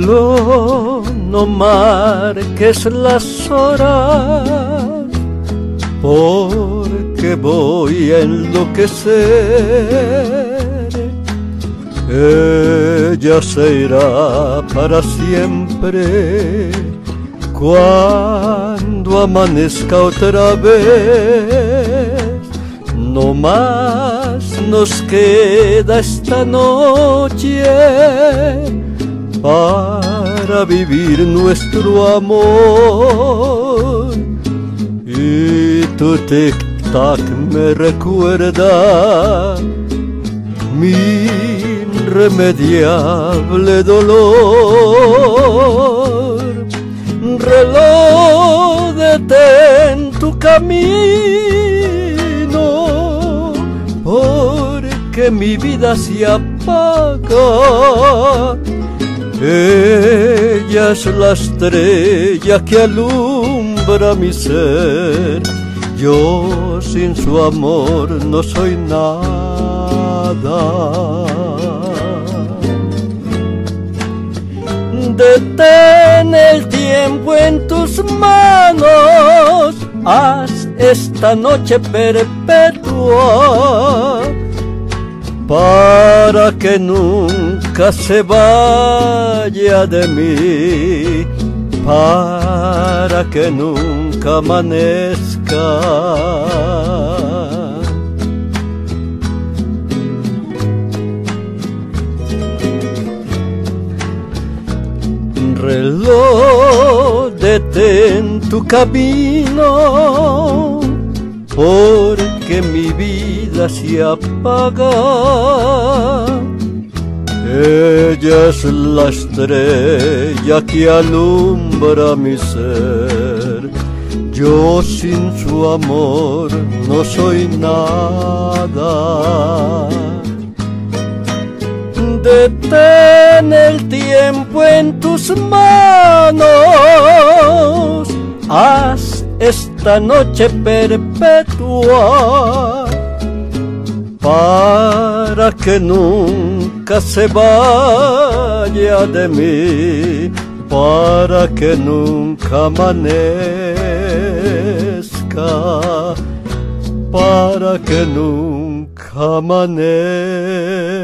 Reloj, no marques las horas, porque voy a enloquecer. Ella se irá para siempre cuando amanezca otra vez. No más nos queda esta noche para vivir nuestro amor. Y tu tic-tac me recuerda mi irremediable dolor. Reloj, detén tu camino, porque mi vida se apaga. Ella es la estrella que alumbra mi ser. Yo sin su amor no soy nada. Detén el tiempo en tus manos, haz esta noche perpetua, para que nunca se vaya de mí, para que nunca amanezca. Reloj, detén tu camino, porque mi vida se apaga. Ella es la estrella que alumbra mi ser. Yo sin su amor no soy nada. Detén el tiempo en tus manos, haz esta noche perpetua, para que nunca se vaya de mí, para que nunca amanezca, para que nunca amanezca.